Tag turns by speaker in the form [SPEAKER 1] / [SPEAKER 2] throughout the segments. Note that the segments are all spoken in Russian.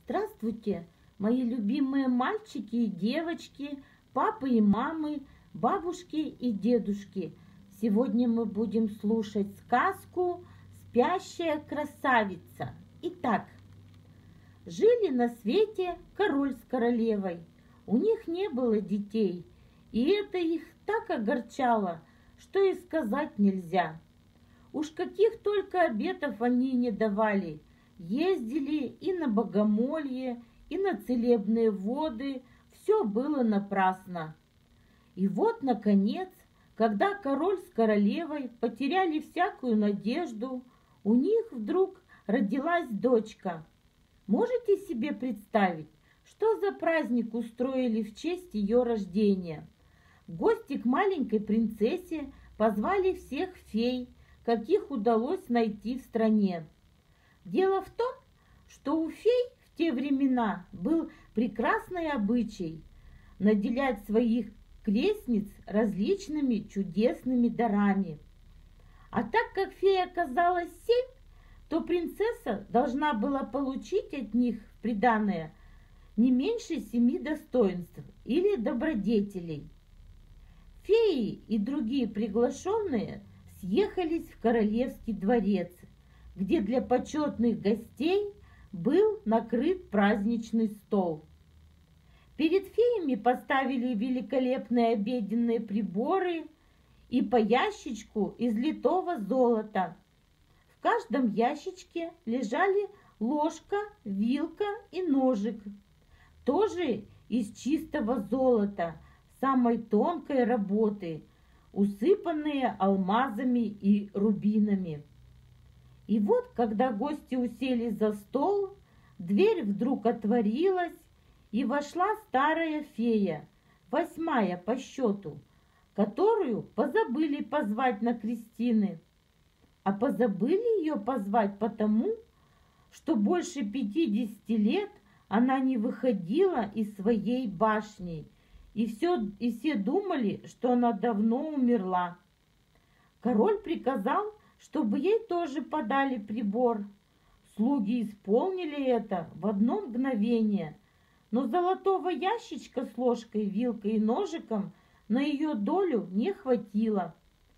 [SPEAKER 1] Здравствуйте, мои любимые мальчики и девочки, папы и мамы, бабушки и дедушки. Сегодня мы будем слушать сказку «Спящая красавица». Итак, жили на свете король с королевой. У них не было детей, и это их так огорчало, что и сказать нельзя. Уж каких только обетов они не давали. Ездили и на богомолье, и на целебные воды. Все было напрасно. И вот, наконец, когда король с королевой потеряли всякую надежду, у них вдруг родилась дочка. Можете себе представить, что за праздник устроили в честь ее рождения? В гости к маленькой принцессе позвали всех фей, каких удалось найти в стране. Дело в том, что у фей в те времена был прекрасный обычай наделять своих крестниц различными чудесными дарами. А так как фей оказалось 7, то принцесса должна была получить от них в приданое не меньше 7 достоинств или добродетелей. Феи и другие приглашенные съехались в королевский дворец, где для почетных гостей был накрыт праздничный стол. Перед феями поставили великолепные обеденные приборы и по ящичку из литого золота. В каждом ящичке лежали ложка, вилка и ножик, тоже из чистого золота, самой тонкой работы, усыпанные алмазами и рубинами. И вот, когда гости уселись за стол, дверь вдруг отворилась, и вошла старая фея, 8-я по счету, которую позабыли позвать на крестины. А позабыли ее позвать потому, что больше 50 лет она не выходила из своей башни, и все думали, что она давно умерла. Король приказал, чтобы ей тоже подали прибор. Слуги исполнили это в одно мгновение, но золотого ящичка с ложкой, вилкой и ножиком на ее долю не хватило.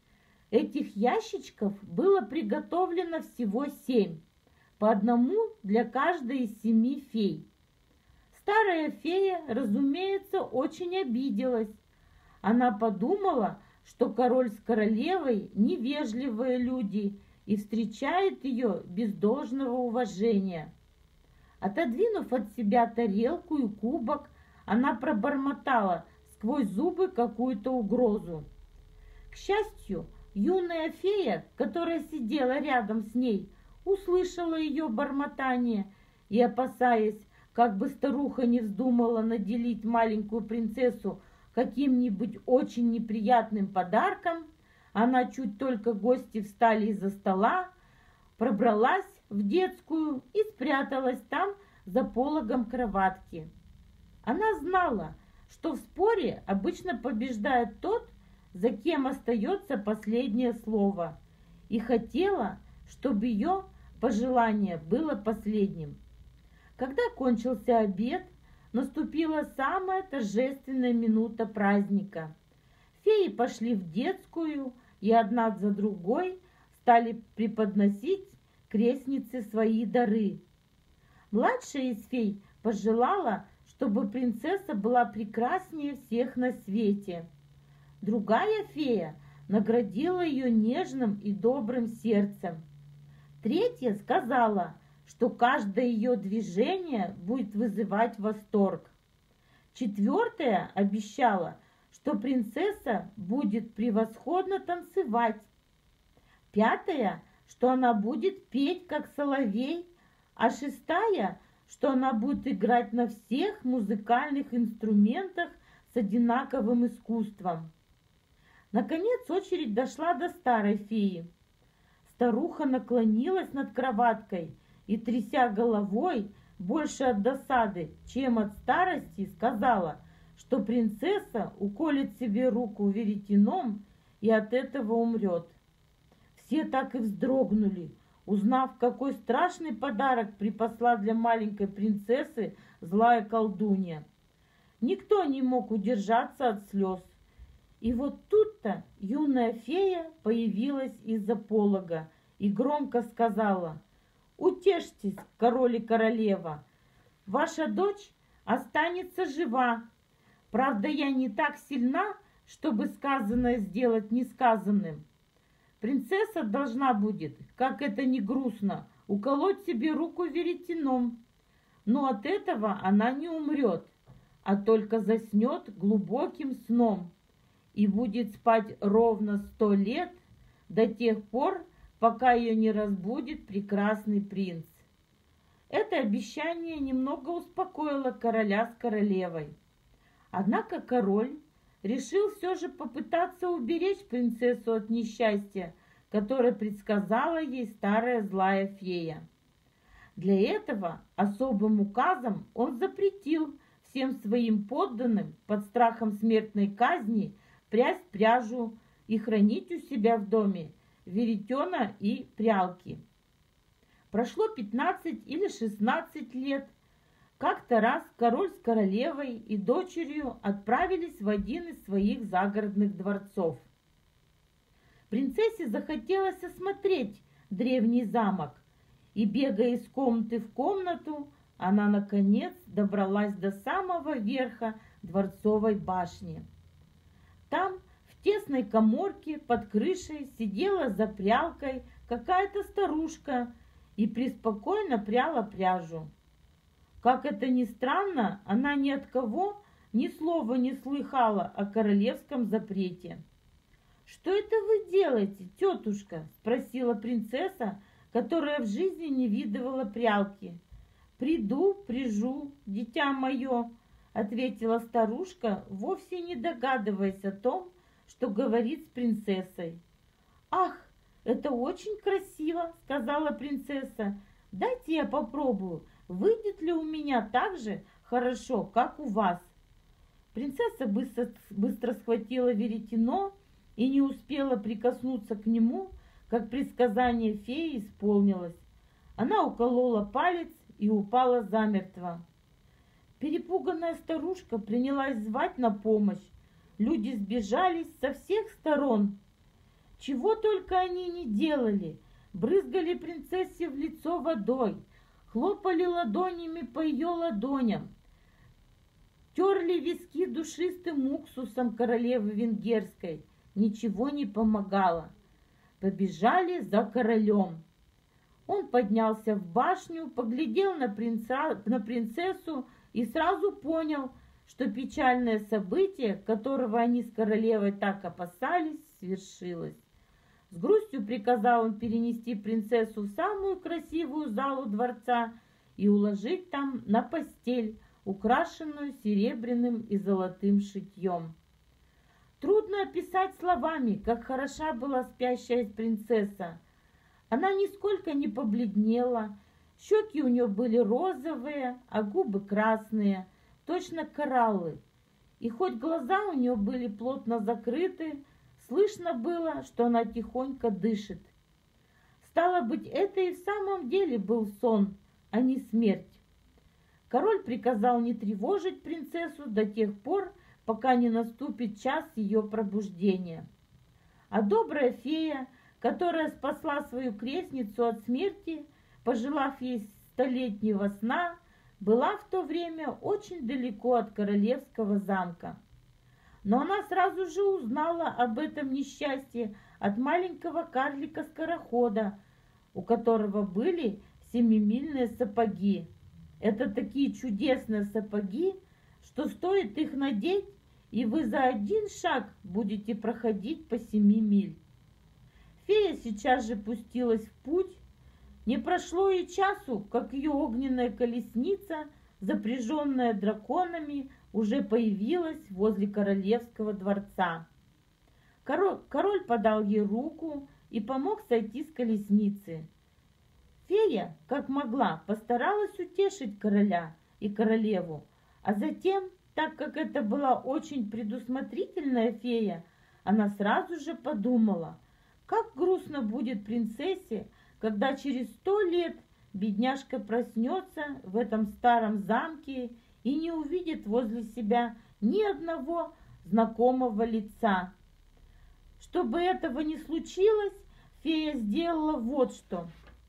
[SPEAKER 1] Этих ящичков было приготовлено всего 7, по одному для каждой из 7 фей. Старая фея, разумеется, очень обиделась. Она подумала, что король с королевой невежливые люди и встречает ее без должного уважения. Отодвинув от себя тарелку и кубок, она пробормотала сквозь зубы какую-то угрозу. К счастью, юная фея, которая сидела рядом с ней, услышала ее бормотание и, опасаясь, как бы старуха не вздумала наделить маленькую принцессу каким-нибудь очень неприятным подарком, она, чуть только гости встали из-за стола, пробралась в детскую и спряталась там за пологом кроватки. Она знала, что в споре обычно побеждает тот, за кем остается последнее слово, и хотела, чтобы ее пожелание было последним. Когда кончился обед, наступила самая торжественная минута праздника. Феи пошли в детскую и одна за другой стали преподносить крестнице свои дары. Младшая из фей пожелала, чтобы принцесса была прекраснее всех на свете. Другая фея наградила ее нежным и добрым сердцем. Третья сказала, что каждое ее движение будет вызывать восторг. Четвертая обещала, что принцесса будет превосходно танцевать. Пятая, что она будет петь, как соловей, а шестая, что она будет играть на всех музыкальных инструментах с одинаковым искусством. Наконец очередь дошла до старой феи. Старуха наклонилась над кроваткой и, тряся головой, больше от досады, чем от старости, сказала, что принцесса уколет себе руку веретеном и от этого умрет. Все так и вздрогнули, узнав, какой страшный подарок припасла для маленькой принцессы злая колдунья. Никто не мог удержаться от слез. И вот тут-то юная фея появилась из-за полога и громко сказала: «Утешьтесь, король и королева, ваша дочь останется жива. Правда, я не так сильна, чтобы сказанное сделать несказанным. Принцесса должна будет, как это ни грустно, уколоть себе руку веретеном. Но от этого она не умрет, а только заснет глубоким сном и будет спать ровно 100 лет, до тех пор, пока ее не разбудит прекрасный принц». Это обещание немного успокоило короля с королевой. Однако король решил все же попытаться уберечь принцессу от несчастья, которое предсказала ей старая злая фея. Для этого особым указом он запретил всем своим подданным под страхом смертной казни прясть пряжу и хранить у себя в доме веретена и прялки. Прошло 15 или 16 лет. Как-то раз король с королевой и дочерью отправились в один из своих загородных дворцов. Принцессе захотелось осмотреть древний замок, и, бегая из комнаты в комнату, она, наконец, добралась до самого верха дворцовой башни. Там, в тесной каморке под крышей, сидела за прялкой какая-то старушка и преспокойно пряла пряжу. Как это ни странно, она ни от кого ни слова не слыхала о королевском запрете. «Что это вы делаете, тетушка?» – спросила принцесса, которая в жизни не видывала прялки. «Приду, прижу, дитя мое», – ответила старушка, вовсе не догадываясь о том, что говорит с принцессой. «Ах, это очень красиво», – сказала принцесса. «Дайте я попробую, выйдет ли у меня так же хорошо, как у вас». Принцесса быстро схватила веретено и не успела прикоснуться к нему, как предсказание феи исполнилось. Она уколола палец и упала замертво. Перепуганная старушка принялась звать на помощь. Люди сбежались со всех сторон. Чего только они не делали. Брызгали принцессе в лицо водой, хлопали ладонями по ее ладоням, терли виски душистым уксусом королевы венгерской. Ничего не помогало. Побежали за королем. Он поднялся в башню, поглядел на принцессу и сразу понял, что печальное событие, которого они с королевой так опасались, свершилось. С грустью приказал он перенести принцессу в самую красивую залу дворца и уложить там на постель, украшенную серебряным и золотым шитьем. Трудно описать словами, как хороша была спящая принцесса. Она нисколько не побледнела, щеки у нее были розовые, а губы красные, точно кораллы. И хоть глаза у нее были плотно закрыты, слышно было, что она тихонько дышит. Стало быть, это и в самом деле был сон, а не смерть. Король приказал не тревожить принцессу до тех пор, пока не наступит час ее пробуждения. А добрая фея, которая спасла свою крестницу от смерти, пожелав ей 100-летнего сна, была в то время очень далеко от королевского замка. Но она сразу же узнала об этом несчастье от маленького карлика-скорохода, у которого были 7-мильные сапоги. Это такие чудесные сапоги, что стоит их надеть, и вы за один шаг будете проходить по 7 миль. Фея сейчас же пустилась в путь. Не прошло и часу, как ее огненная колесница, запряженная драконами, уже появилась возле королевского дворца. Король подал ей руку и помог сойти с колесницы. Фея, как могла, постаралась утешить короля и королеву, а затем, так как это была очень предусмотрительная фея, она сразу же подумала, как грустно будет принцессе, когда через 100 лет бедняжка проснется в этом старом замке и не увидит возле себя ни одного знакомого лица. Чтобы этого не случилось, фея сделала вот что.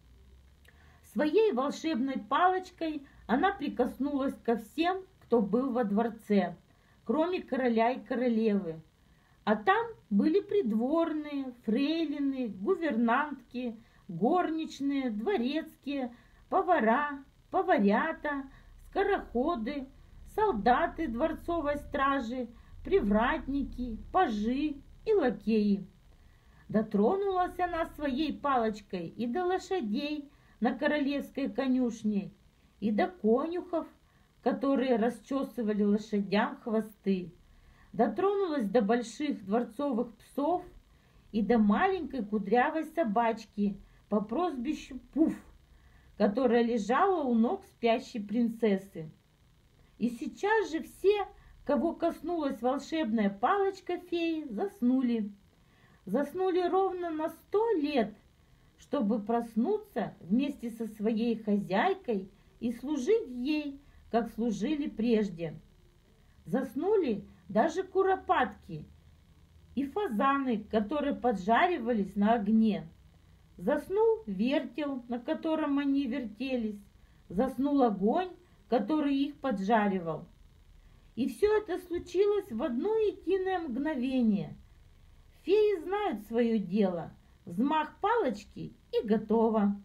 [SPEAKER 1] Своей волшебной палочкой она прикоснулась ко всем, кто был во дворце, кроме короля и королевы. А там были придворные, фрейлины, гувернантки, горничные, дворецкие, повара, поварята, скороходы, солдаты дворцовой стражи, привратники, пажи и лакеи. Дотронулась она своей палочкой и до лошадей на королевской конюшне, и до конюхов, которые расчесывали лошадям хвосты. Дотронулась до больших дворцовых псов и до маленькой кудрявой собачки по прозвищу Пуф, которая лежала у ног спящей принцессы. И сейчас же все, кого коснулась волшебная палочка феи, заснули. Заснули ровно на 100 лет, чтобы проснуться вместе со своей хозяйкой и служить ей, как служили прежде. Заснули даже куропатки и фазаны, которые поджаривались на огне. Заснул вертел, на котором они вертелись. Заснул огонь, который их поджаривал. И все это случилось в одно единое мгновение. Феи знают свое дело. Взмах палочки и готово.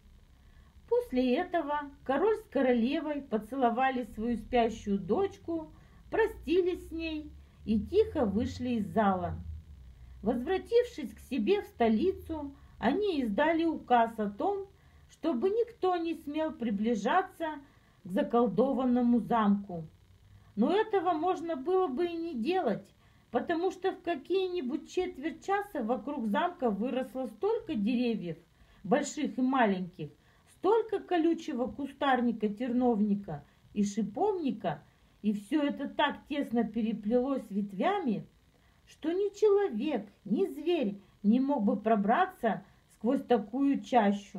[SPEAKER 1] После этого король с королевой поцеловали свою спящую дочку, простились с ней и тихо вышли из зала. Возвратившись к себе в столицу, они издали указ о том, чтобы никто не смел приближаться к заколдованному замку. Но этого можно было бы и не делать, потому что в какие-нибудь четверть часа вокруг замка выросло столько деревьев, больших и маленьких, столько колючего кустарника, терновника и шиповника, и все это так тесно переплелось ветвями, что ни человек, ни зверь не мог бы пробраться сквозь такую чащу.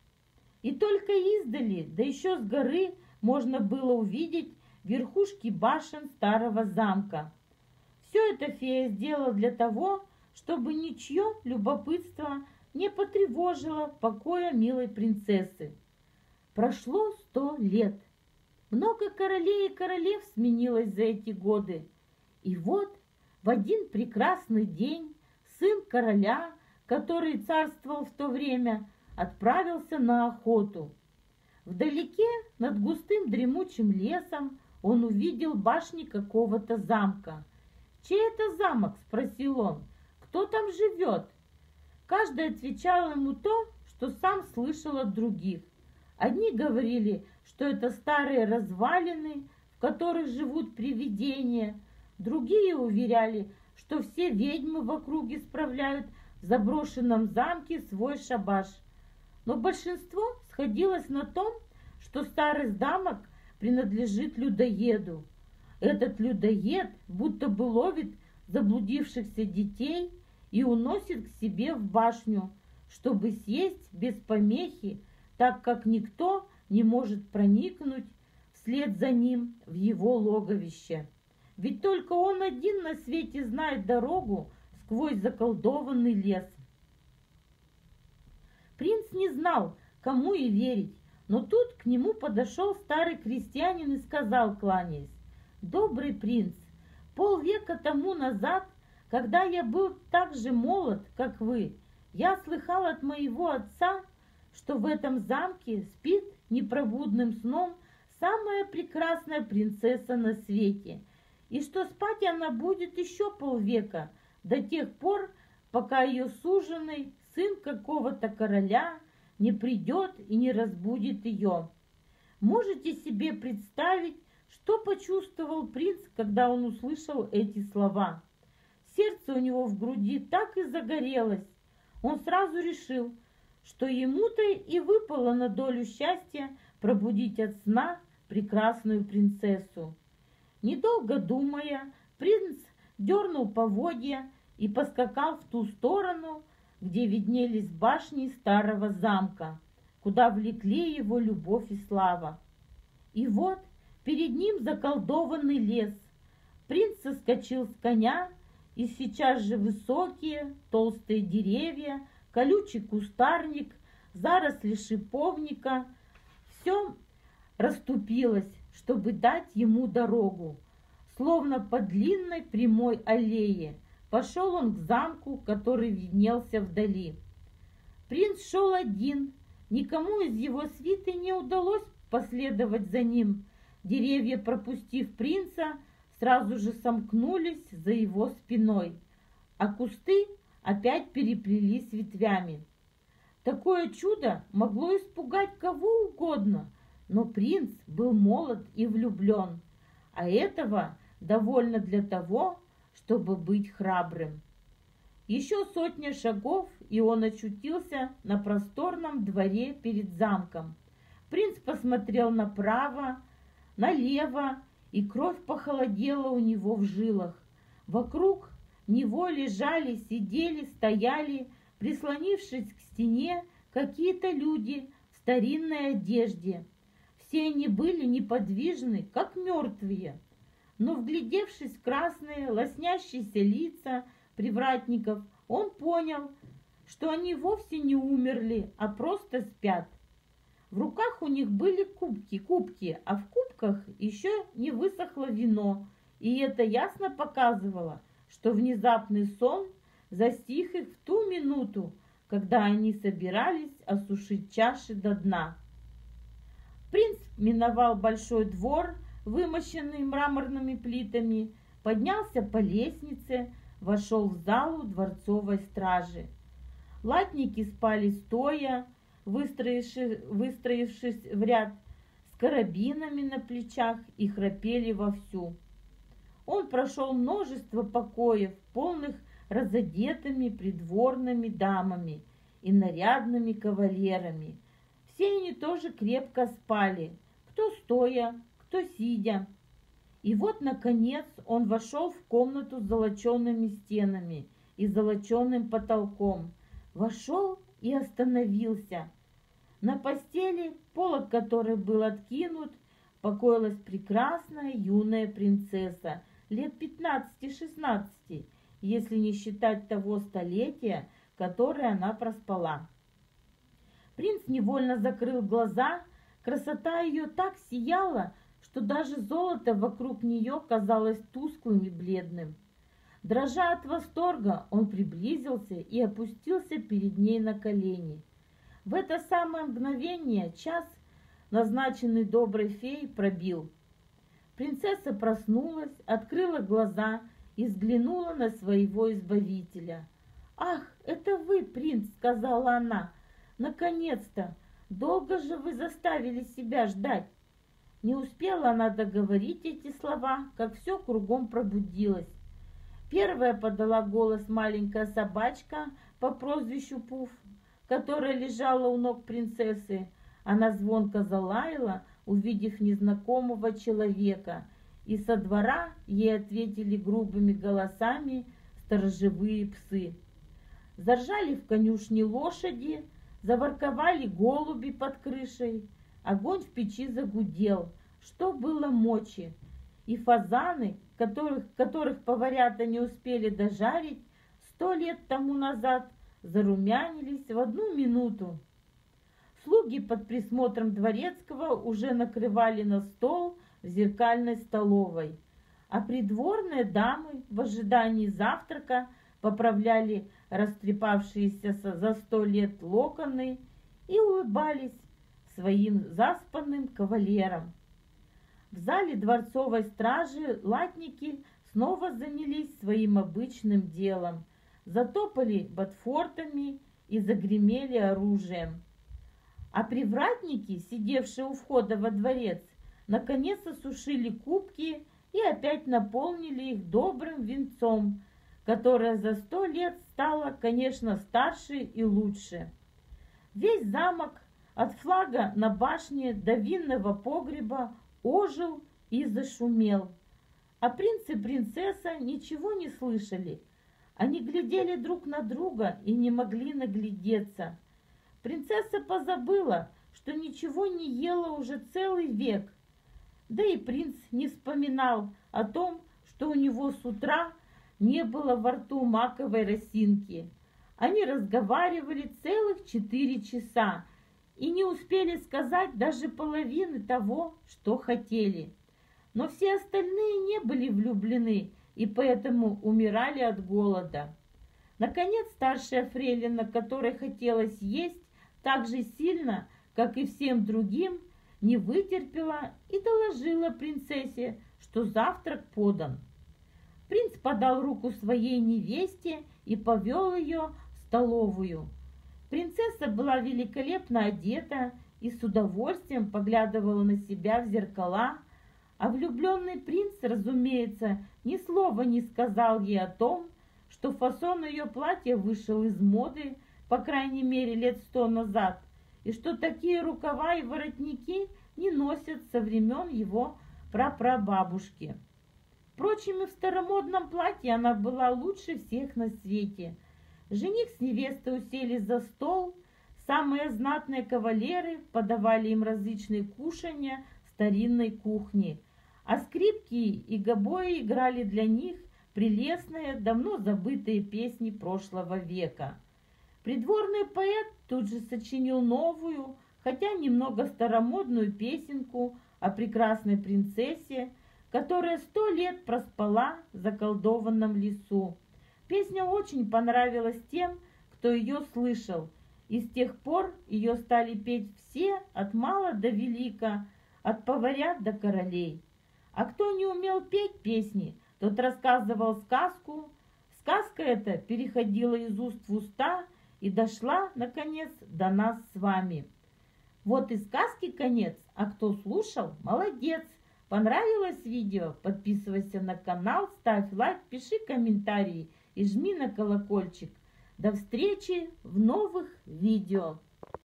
[SPEAKER 1] И только издали, да еще с горы, можно было увидеть верхушки башен старого замка. Все это фея сделала для того, чтобы ничье любопытство не потревожило покоя милой принцессы. Прошло 100 лет. Много королей и королев сменилось за эти годы. И вот в один прекрасный день сын короля, который царствовал в то время, отправился на охоту. Вдалеке, над густым дремучим лесом, он увидел башни какого-то замка. «Чей это замок?» – спросил он. «Кто там живет?» Каждый отвечал ему то, что сам слышал от других. Одни говорили, что это старые развалины, в которых живут привидения. Другие уверяли, что все ведьмы в округе справляют в заброшенном замке свой шабаш. Но большинство сходилось на том, что старый замок принадлежит людоеду. Этот людоед будто бы ловит заблудившихся детей и уносит к себе в башню, чтобы съесть без помехи, так как никто не может проникнуть вслед за ним в его логовище. Ведь только он один на свете знает дорогу сквозь заколдованный лес. Принц не знал, кому и верить, но тут к нему подошел старый крестьянин и сказал, кланяясь: «Добрый принц, полвека тому назад, когда я был так же молод, как вы, я слыхал от моего отца, что в этом замке спит непробудным сном самая прекрасная принцесса на свете, и что спать она будет еще полвека, до тех пор, пока ее суженый, сын какого-то короля, не придет и не разбудит ее». Можете себе представить, что почувствовал принц, когда он услышал эти слова? Сердце у него в груди так и загорелось. Он сразу решил, что ему-то и выпало на долю счастья пробудить от сна прекрасную принцессу. Недолго думая, принц дернул поводья и поскакал в ту сторону, где виднелись башни старого замка, куда влекли его любовь и слава. И вот перед ним заколдованный лес. Принц соскочил с коня, и сейчас же высокие, толстые деревья, колючий кустарник, заросли шиповника — все расступилось, чтобы дать ему дорогу. Словно по длинной прямой аллее пошел он к замку, который виднелся вдали. Принц шел один, никому из его свиты не удалось последовать за ним. Деревья, пропустив принца, сразу же сомкнулись за его спиной, а кусты опять переплелись ветвями. Такое чудо могло испугать кого угодно, но принц был молод и влюблен, а этого довольно для того, чтобы быть храбрым. Еще сотня шагов, и он очутился на просторном дворе перед замком. Принц посмотрел направо, налево, и кровь похолодела у него в жилах. Вокруг него лежали, сидели, стояли, прислонившись к стене, какие-то люди в старинной одежде. Все они были неподвижны, как мертвые. Но, вглядевшись в красные, лоснящиеся лица привратников, он понял, что они вовсе не умерли, а просто спят. В руках у них были кубки, а в кубках еще не высохло вино, и это ясно показывало, что внезапный сон застиг их в ту минуту, когда они собирались осушить чаши до дна. Принц миновал большой двор, вымощенный мраморными плитами, поднялся по лестнице, вошел в залу дворцовой стражи. Латники спали стоя, выстроившись в ряд, с карабинами на плечах, и храпели вовсю. Он прошел множество покоев, полных разодетыми придворными дамами и нарядными кавалерами. Все они тоже крепко спали, кто стоя, кто сидя. И вот, наконец, он вошел в комнату с золочеными стенами и золоченым потолком. Вошел и остановился. На постели, полог которой был откинут, покоилась прекрасная юная принцесса лет 15-16, если не считать того столетия, которое она проспала. Принц невольно закрыл глаза. Красота ее так сияла, что даже золото вокруг нее казалось тусклым и бледным. Дрожа от восторга, он приблизился и опустился перед ней на колени. В это самое мгновение час, назначенный доброй феей, пробил. Принцесса проснулась, открыла глаза и взглянула на своего избавителя. «Ах, это вы, принц!» — сказала она. «Наконец-то! Долго же вы заставили себя ждать!» Не успела она договорить эти слова, как все кругом пробудилось. Первая подала голос маленькая собачка по прозвищу Пуф, которая лежала у ног принцессы. Она звонко залаяла, увидев незнакомого человека, и со двора ей ответили грубыми голосами сторожевые псы. Заржали в конюшне лошади, заворковали голуби под крышей, огонь в печи загудел, что было мочи, и фазаны, которых поварята не успели дожарить 100 лет тому назад, зарумянились в 1 минуту. Слуги под присмотром дворецкого уже накрывали на стол в зеркальной столовой, а придворные дамы в ожидании завтрака поправляли растрепавшиеся за 100 лет локоны и улыбались своим заспанным кавалерам. В зале дворцовой стражи латники снова занялись своим обычным делом, затопали ботфортами и загремели оружием. А привратники, сидевшие у входа во дворец, наконец осушили кубки и опять наполнили их добрым винцом, которое за 100 лет стало, конечно, старше и лучше. Весь замок от флага на башне до винного погреба ожил и зашумел. А принц и принцесса ничего не слышали. Они глядели друг на друга и не могли наглядеться. Принцесса позабыла, что ничего не ела уже целый век. Да и принц не вспоминал о том, что у него с утра не было во рту маковой росинки. Они разговаривали целых 4 часа и не успели сказать даже половины того, что хотели. Но все остальные не были влюблены и поэтому умирали от голода. Наконец старшая фрейлина, которой хотелось есть так же сильно, как и всем другим, не вытерпела и доложила принцессе, что завтрак подан. Принц подал руку своей невесте и повел ее в столовую. Принцесса была великолепно одета и с удовольствием поглядывала на себя в зеркала, а влюбленный принц, разумеется, ни слова не сказал ей о том, что фасон ее платья вышел из моды, по крайней мере, лет 100 назад, и что такие рукава и воротники не носят со времен его прапрабабушки. Впрочем, и в старомодном платье она была лучше всех на свете. Жених с невестой уселись за стол, самые знатные кавалеры подавали им различные кушанья старинной кухни, а скрипки и гобои играли для них прелестные, давно забытые песни прошлого века. Придворный поэт тут же сочинил новую, хотя немного старомодную песенку о прекрасной принцессе, которая 100 лет проспала в заколдованном лесу. Песня очень понравилась тем, кто ее слышал, и с тех пор ее стали петь все, от мала до велика, от поварят до королей. А кто не умел петь песни, тот рассказывал сказку. Сказка эта переходила из уст в уста и дошла, наконец, до нас с вами. Вот и сказки конец, а кто слушал, молодец. Понравилось видео? Подписывайся на канал, ставь лайк, пиши комментарии и жми на колокольчик. До встречи в новых видео.